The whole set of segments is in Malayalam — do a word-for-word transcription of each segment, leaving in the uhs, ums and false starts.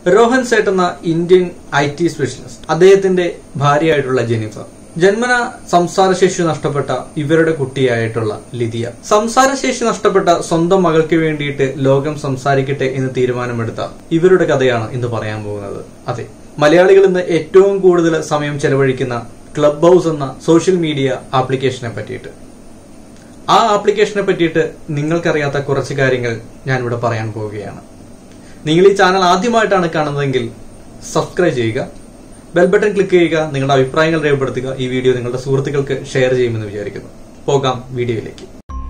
രോഹൻ സേട്ട് എന്ന ഇന്ത്യൻ ഐ ടി സ്പെഷ്യലിസ്റ്റ്, അദ്ദേഹത്തിന്റെ ഭാര്യയായിട്ടുള്ള ജെനിഫർ, ജന്മന സംസാരശേഷി നഷ്ടപ്പെട്ട ഇവരുടെ കുട്ടിയായിട്ടുള്ള ലിദിയ. സംസാരശേഷി നഷ്ടപ്പെട്ട സ്വന്തം മകൾക്ക് വേണ്ടിയിട്ട് ലോകം സംസാരിക്കട്ടെ എന്ന് തീരുമാനമെടുത്ത ഇവരുടെ കഥയാണ് ഇന്ന് പറയാൻ പോകുന്നത്. അതെ, മലയാളികൾ ഇന്ന് ഏറ്റവും കൂടുതൽ സമയം ചെലവഴിക്കുന്ന ക്ലബ് ഹൗസ് എന്ന സോഷ്യൽ മീഡിയ ആപ്ലിക്കേഷനെ പറ്റിയിട്ട്. ആ ആപ്ലിക്കേഷനെ പറ്റിയിട്ട് നിങ്ങൾക്കറിയാത്ത കുറച്ച് കാര്യങ്ങൾ ഞാനിവിടെ പറയാൻ പോവുകയാണ്. നിങ്ങൾ ഈ ചാനൽ ആദ്യമായിട്ടാണ് കാണുന്നതെങ്കിൽ സബ്സ്ക്രൈബ് ചെയ്യുക, ബെൽ ബട്ടൺ ക്ലിക്ക് ചെയ്യുക, നിങ്ങളുടെ അഭിപ്രായങ്ങൾ രേഖപ്പെടുത്തുക. ഈ വീഡിയോ നിങ്ങളുടെ സുഹൃത്തുക്കൾക്ക് ഷെയർ ചെയ്യുമെന്ന് വിചാരിക്കുന്നു. പോകാം വീഡിയോയിലേക്ക്.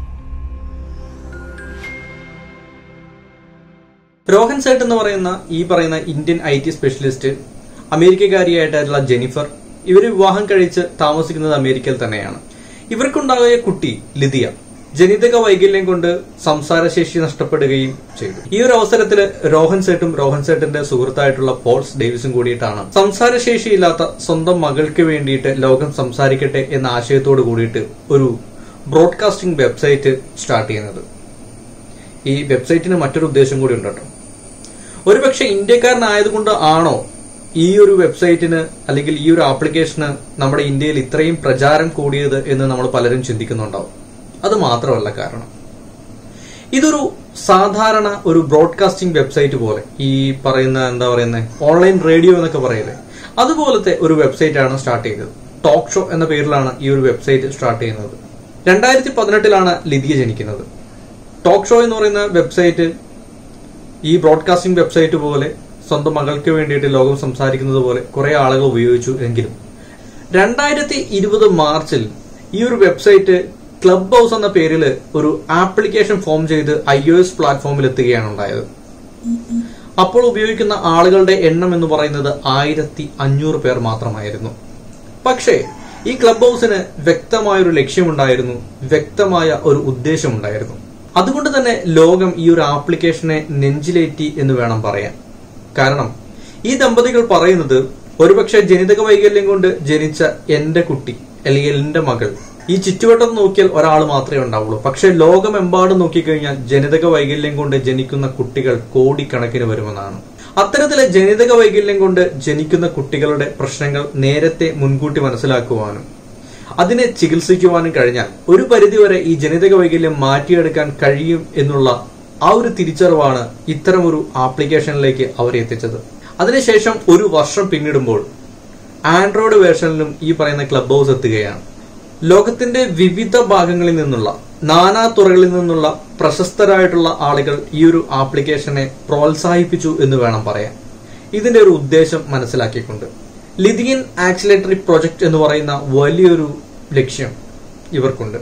രോഹൻ സേട്ട് എന്ന് പറയുന്ന ഈ പറയുന്ന ഇന്ത്യൻ ഐ ടി സ്പെഷ്യലിസ്റ്റ്, അമേരിക്കക്കാരിയായിട്ടുള്ള ജെനിഫർ, ഇവര് വിവാഹം കഴിച്ച് താമസിക്കുന്നത് അമേരിക്കയിൽ തന്നെയാണ്. ഇവർക്കുണ്ടായ കുട്ടി ലിദിയ ജനിതക വൈകല്യം കൊണ്ട് സംസാരശേഷി നഷ്ടപ്പെടുകയും ചെയ്തു. ഈ ഒരു അവസരത്തിൽ രോഹൻ സേട്ടും രോഹൻ സേട്ടിന്റെ സുഹൃത്തായിട്ടുള്ള പോൾസ് ഡേവിസും കൂടിയിട്ടാണ് സംസാരശേഷിയില്ലാത്ത സ്വന്തം മകൾക്ക് വേണ്ടിയിട്ട് ലോകം സംസാരിക്കട്ടെ എന്ന ആശയത്തോട് കൂടിയിട്ട് ഒരു ബ്രോഡ്കാസ്റ്റിംഗ് വെബ്സൈറ്റ് സ്റ്റാർട്ട് ചെയ്യുന്നത്. ഈ വെബ്സൈറ്റിന് മറ്റൊരു ഉദ്ദേശം കൂടി ഉണ്ട് കേട്ടോ. ഒരുപക്ഷെ ഇന്ത്യക്കാരനായതുകൊണ്ട് ആണോ ഈ ഒരു വെബ്സൈറ്റിന് അല്ലെങ്കിൽ ഈ ഒരു ആപ്ലിക്കേഷന് നമ്മുടെ ഇന്ത്യയിൽ ഇത്രയും പ്രചാരം കൂടിയത് എന്ന് നമ്മൾ പലരും ചിന്തിക്കുന്നുണ്ടാവും. അത് മാത്രമല്ല കാരണം, ഇതൊരു സാധാരണ ഒരു ബ്രോഡ്കാസ്റ്റിംഗ് വെബ്സൈറ്റ് പോലെ, ഈ പറയുന്ന എന്താ പറയുന്നത് ഓൺലൈൻ റേഡിയോ എന്നൊക്കെ പറയില്ലേ, അതുപോലത്തെ ഒരു വെബ്സൈറ്റ് ആണ് സ്റ്റാർട്ട് ചെയ്തത്. ടോക്ക് ഷോ എന്ന പേരിലാണ് ഈ ഒരു വെബ്സൈറ്റ് സ്റ്റാർട്ട് ചെയ്യുന്നത്. രണ്ടായിരത്തി പതിനെട്ടിലാണ് ലിദിയ ജനിക്കുന്നത്. ടോക്ക് ഷോ എന്ന് പറയുന്ന വെബ്സൈറ്റ് ഈ ബ്രോഡ്കാസ്റ്റിംഗ് വെബ്സൈറ്റ് പോലെ സ്വന്തം മകൾക്ക് വേണ്ടിയിട്ട് ലോകം സംസാരിക്കുന്നത് പോലെ കുറെ ആളുകൾ ഉപയോഗിച്ചു. എങ്കിലും രണ്ടായിരത്തി ഇരുപത് മാർച്ചിൽ ഈ ഒരു വെബ്സൈറ്റ് ക്ലബ് ഹൗസ് എന്ന പേരിൽ ഒരു ആപ്ലിക്കേഷൻ ഫോം ചെയ്ത് ഐ ഒ എസ് പ്ലാറ്റ്ഫോമിൽ എത്തുകയാണ് ഉണ്ടായത്. അപ്പോൾ ഉപയോഗിക്കുന്ന ആളുകളുടെ എണ്ണം എന്ന് പറയുന്നത് ആയിരത്തി അഞ്ഞൂറ് പേർ മാത്രമായിരുന്നു. പക്ഷേ ഈ ക്ലബ് ഹൗസിന് വ്യക്തമായൊരു ലക്ഷ്യമുണ്ടായിരുന്നു, വ്യക്തമായ ഒരു ഉദ്ദേശമുണ്ടായിരുന്നു. അതുകൊണ്ട് തന്നെ ലോകം ഈ ഒരു ആപ്ലിക്കേഷനെ നെഞ്ചിലേറ്റി എന്ന് വേണം പറയാൻ. കാരണം ഈ ദമ്പതികൾ പറയുന്നത്, ഒരുപക്ഷെ ജനിതക വൈകല്യം കൊണ്ട് ജനിച്ച എന്റെ കുട്ടി അല്ലെങ്കിൽ എന്റെ മകൾ, ഈ ചുറ്റുവട്ടം നോക്കിയാൽ ഒരാൾ മാത്രമേ ഉണ്ടാവുള്ളൂ. പക്ഷെ ലോകമെമ്പാടും നോക്കിക്കഴിഞ്ഞാൽ ജനിതക വൈകല്യം കൊണ്ട് ജനിക്കുന്ന കുട്ടികൾ കോടിക്കണക്കിന് വരുമെന്നാണ്. അത്തരത്തിലെ ജനിതക വൈകല്യം കൊണ്ട് ജനിക്കുന്ന കുട്ടികളുടെ പ്രശ്നങ്ങൾ നേരത്തെ മുൻകൂട്ടി മനസ്സിലാക്കുവാനും അതിനെ ചികിത്സിക്കുവാനും കഴിഞ്ഞാൽ ഒരു പരിധിവരെ ഈ ജനിതക വൈകല്യം മാറ്റിയെടുക്കാൻ കഴിയും എന്നുള്ള ആ ഒരു തിരിച്ചറിവാണ് ഇത്തരമൊരു ആപ്ലിക്കേഷനിലേക്ക് അവരെ എത്തിച്ചത്. അതിനുശേഷം ഒരു വർഷം പിന്നിടുമ്പോൾ ആൻഡ്രോയിഡ് വേർഷനിലും ഈ പറയുന്ന ക്ലബ് ഹൗസ് എത്തുകയാണ്. ലോകത്തിന്റെ വിവിധ ഭാഗങ്ങളിൽ നിന്നുള്ള, നാനാ തുറകളിൽ നിന്നുള്ള പ്രശസ്തരായിട്ടുള്ള ആളുകൾ ഈ ഒരു ആപ്ലിക്കേഷനെ പ്രോത്സാഹിപ്പിച്ചു എന്ന് വേണം പറയാൻ. ഇതിന്റെ ഒരു ഉദ്ദേശം മനസ്സിലാക്കിക്കൊണ്ട് ലിഥിയൻ ആക്സിലറേറ്ററി പ്രൊജക്ട് എന്ന് പറയുന്ന വലിയൊരു ലക്ഷ്യം ഇവർക്കുണ്ട്.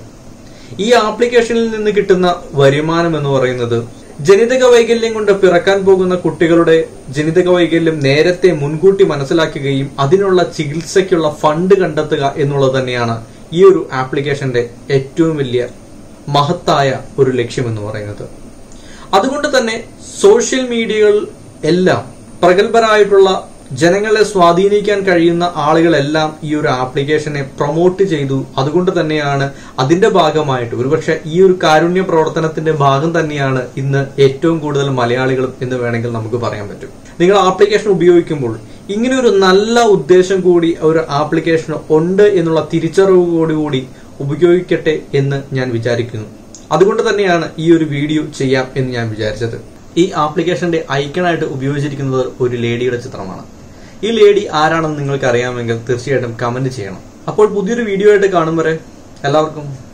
ഈ ആപ്ലിക്കേഷനിൽ നിന്ന് കിട്ടുന്ന വരുമാനം എന്ന് പറയുന്നത് ജനിതക വൈകല്യം കൊണ്ട് പിറക്കാൻ പോകുന്ന കുട്ടികളുടെ ജനിതക വൈകല്യം നേരത്തെ മുൻകൂട്ടി മനസ്സിലാക്കുകയും അതിനുള്ള ചികിത്സയ്ക്കുള്ള ഫണ്ട് കണ്ടെത്തുക എന്നുള്ളത് തന്നെയാണ് ഈ ഒരു ആപ്ലിക്കേഷന്റെ ഏറ്റവും വലിയ മഹത്തായ ഒരു ലക്ഷ്യം എന്ന് പറയുന്നത്. അതുകൊണ്ട് തന്നെ സോഷ്യൽ മീഡിയകൾ എല്ലാം പ്രഗത്ഭരായിട്ടുള്ള ജനങ്ങളെ സ്വാധീനിക്കാൻ കഴിയുന്ന ആളുകളെല്ലാം ഈ ഒരു ആപ്ലിക്കേഷനെ പ്രൊമോട്ട് ചെയ്തു. അതുകൊണ്ട് തന്നെയാണ് അതിന്റെ ഭാഗമായിട്ട് ഒരുപക്ഷെ ഈ ഒരു കാരുണ്യ പ്രവർത്തനത്തിന്റെ ഭാഗം തന്നെയാണ് ഇന്ന് ഏറ്റവും കൂടുതൽ മലയാളികളും എന്ന് വേണമെങ്കിൽ നമുക്ക് പറയാൻ പറ്റും. നിങ്ങൾ ആപ്ലിക്കേഷൻ ഉപയോഗിക്കുമ്പോൾ ഇങ്ങനെ ഒരു നല്ല ഉദ്ദേശം കൂടി ഒരു ആപ്ലിക്കേഷൻ ഉണ്ട് എന്നുള്ള തിരിച്ചറിവോടുകൂടി ഉപയോഗിക്കട്ടെ എന്ന് ഞാൻ വിചാരിക്കുന്നു. അതുകൊണ്ട് തന്നെയാണ് ഈ ഒരു വീഡിയോ ചെയ്യാം എന്ന് ഞാൻ വിചാരിച്ചത്. ഈ ആപ്ലിക്കേഷന്റെ ഐക്കണായിട്ട് ഉപയോഗിച്ചിരിക്കുന്നത് ഒരു ലേഡിയുടെ ചിത്രമാണ്. ഈ ലേഡി ആരാണെന്ന് നിങ്ങൾക്ക് അറിയാമെങ്കിൽ തീർച്ചയായിട്ടും കമന്റ് ചെയ്യണം. അപ്പോൾ പുതിയൊരു വീഡിയോ ആയിട്ട് കാണും വരെ എല്ലാവർക്കും